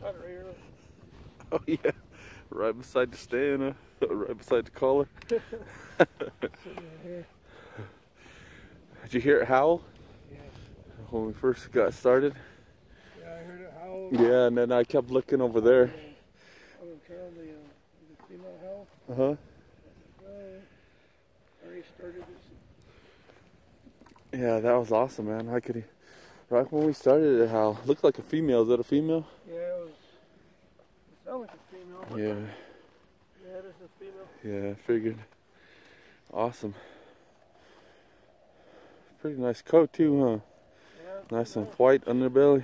Got it right here. Oh yeah, right beside the stand, right beside the collar. Sitting right here. Did you hear it howl? Yeah. When we first got started? Yeah, I heard it howl. Yeah, and then I kept looking over there. On the trail, the female howl. Uh-huh. Already started this. Yeah, that was awesome, man. I could, right when we started it howl. Looked like a female. Is that a female? Yeah, it sounded like a female. Yeah. Yeah, this is a female. Yeah, I figured. Awesome. Pretty nice coat too, huh? Yeah, Nice and white underbelly.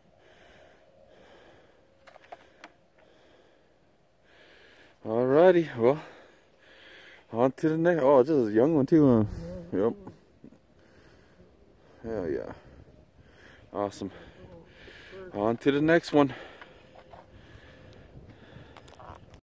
Alrighty, well, on to the next. Oh, this is a young one too, huh? Yep. Hell yeah. Awesome. On to the next one.